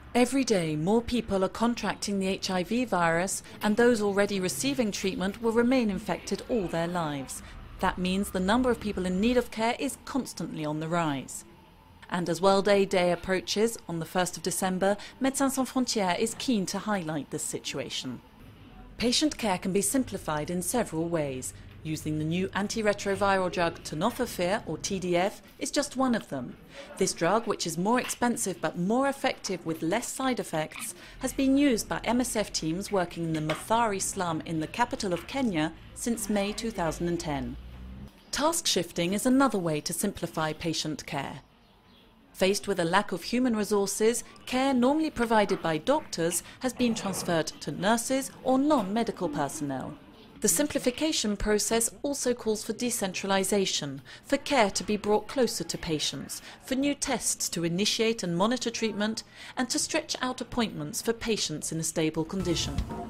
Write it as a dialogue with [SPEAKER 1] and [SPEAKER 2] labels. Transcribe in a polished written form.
[SPEAKER 1] Every day, more people are contracting the HIV virus, and those already receiving treatment will remain infected all their lives. That means the number of people in need of care is constantly on the rise. And as World AIDS Day approaches, on the 1st of December, Médecins Sans Frontières is keen to highlight this situation. Patient care can be simplified in several ways. Using the new antiretroviral drug tenofovir, or TDF, is just one of them. This drug, which is more expensive but more effective with less side effects, has been used by MSF teams working in the Mathare slum in the capital of Kenya since May 2010. Task shifting is another way to simplify patient care. Faced with a lack of human resources, care normally provided by doctors has been transferred to nurses or non-medical personnel. The simplification process also calls for decentralization, for care to be brought closer to patients, for new tests to initiate and monitor treatment, and to stretch out appointments for patients in a stable condition.